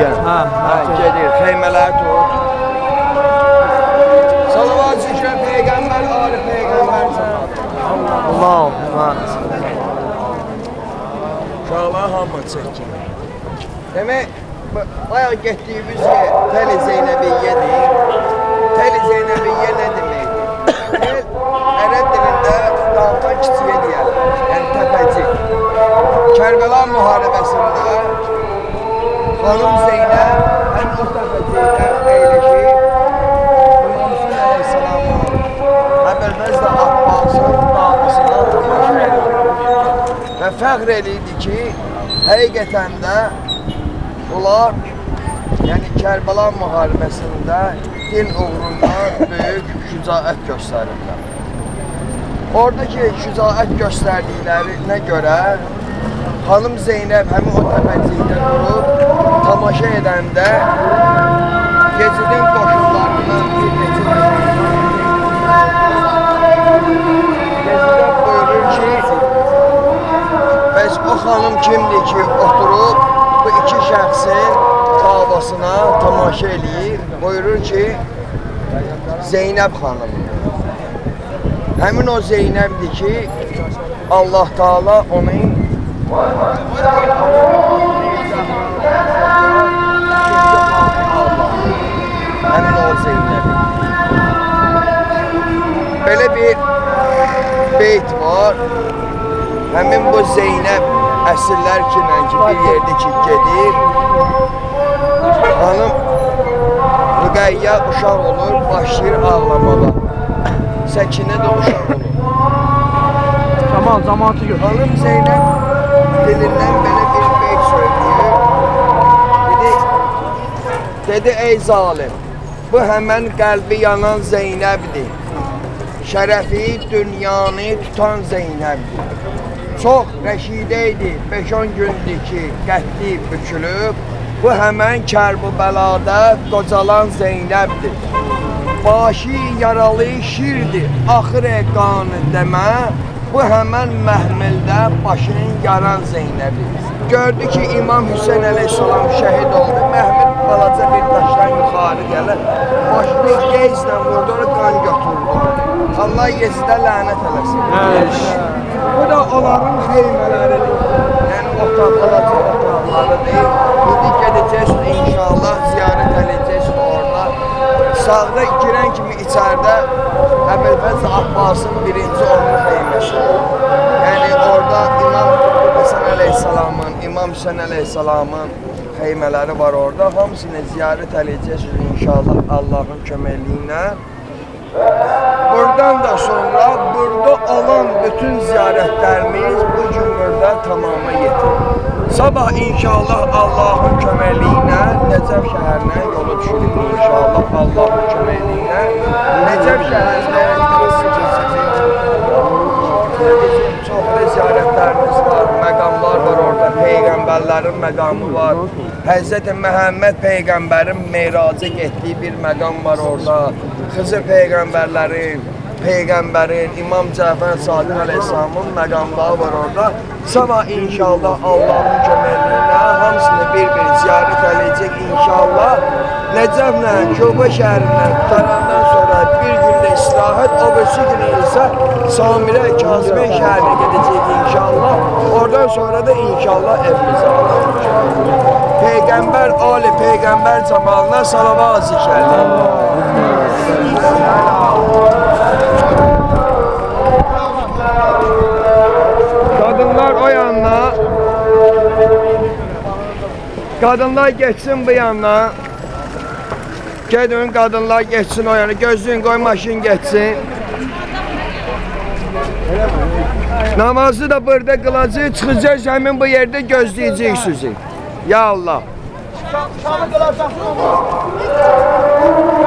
gedir, xeymələri tut. Salavat zikr Peyğəmbər, ali Peyğəmbər cəmaatı. Allahumma. Uşaqlar hamı çəkir. Demək, bayaq getdiyimiz yer Tel Zeynəbiyyədir. Tel Zeynəbiyyə nə deməkdir? Tel, ərəb dilində dağdan kiçiyə deyərlər, yəni təpəcik. Kərbəla müharibəsində xanım Zeynəb həm o təpəcikdə əyləşir, Hüsn əleyhissalamın əvvəlbəz də Abbasın davasına tamaşa edir. Və fəxr eləyirdi ki, həqiqətən də bunlar, yəni Kərbəla müharibəsində din uğrunda böyük şücaət göstərirlər. Oradakı şücaət göstərdiklərinə görə xanım Zeynəb həmin o təpəcikdə durub tamaşa edəndə Yecidin qoşunlarından bir neçə Yecid buyurur ki, bəs o xanım kimdir ki, oturub bu iki şəxsin davasına tamaşa eləyir, buyurur ki, Zeynəb xanımdır. Həmin o Zeynəbdir ki, Allah Taala onun həmin o Zeynəb. Belə bir beyt var. Həmin bu Zeynəb əsrlər ki, bir yerdə ki, gedir. Hanım Rüqəyyə uşaq olur, başlayır ağlamağa. Səkinə də uşaq olur. Tamam, zamanı gör. Hanım Zeynəb dilindən belə bir beyt söylüyor. Dedi, ey zalim, bu həmən qəlbi yanan Zeynəbdir. Şərəfi dünyanı tutan Zeynəbdir. Çox rəşidə idi, 5-10 gündür ki, qətti bükülüb. Bu həmən Kərbəladə qocalan Zeynəbdir. Başı yaralı şirdir, axır qanı demə. Bu həmən məhmildə başını yaran Zeynəbdir. Gördü ki, İmam Hüseyin əleyhissalam şəhid oldu. Məhmil balaca bir daşdan yuxarı gəlir. Başını qeyzlə vurdu, qan götürdü. Allah Yezidə lənət eləsin. Bu da onların xeymələridir. Yəni otaqlarıdır. İndi gedəcəksiniz inşallah, ziyarət edəcəksiniz orada. Sağda girən kimi içəridə Əbülfəz Abbasın birinci onun xeyməsi. Yəni orada İmam Həsən əleyhissalamın, İmam Hüseyin əleyhissalamın xeymələri var orada. Hamısını ziyarət edəcəksiniz inşallah Allahın köməkliyi ilə. Buradan da sonra burada olan bütün ziyarətlərimiz bu gün burada tamama yetirir. Sabah inşallah Allahın köməkliyi ilə Nəcəf şəhərinə yolu düşürük inşallah Allahın köməkliyi ilə. Nəcəf şəhərində bizim çoxlu ziyarətlərimiz var, məqamlar var orada, Peyğəmbərlərin məqamı var. Həzrəti Məhəmməd Peyğəmbərin meyraca getdiyi bir məqam var orada. Xızır Peyğəmbərlərin, İmam Cəfər Sadiq əleyhissalamın məqamları var orada. Sabah inşallah Allahın köməkliyi hamısını bir-bir ziyarət edəcək inşallah. Nəcəflə, Koba şəhərindən qutarandan sonra bir gündə istirahət, o birisi günü isə Samirə, Kazimə şəhərinə gedəcək inşallah. Oradan sonra da inşallah evimizə Allahın köməkliyi. Peyğəmbər, Ali Peyğəmbər cəmalına salavat zikərlər. Kadınlar o yanına, kadınlar geçsin bu yanına. Gedin kadınlar geçsin o yana, gözlüğün koy maşın geçsin. Namazı da burada kılacaq, çıxacaq həmin bu yerde gözləyəcək sizi. Ya Allah.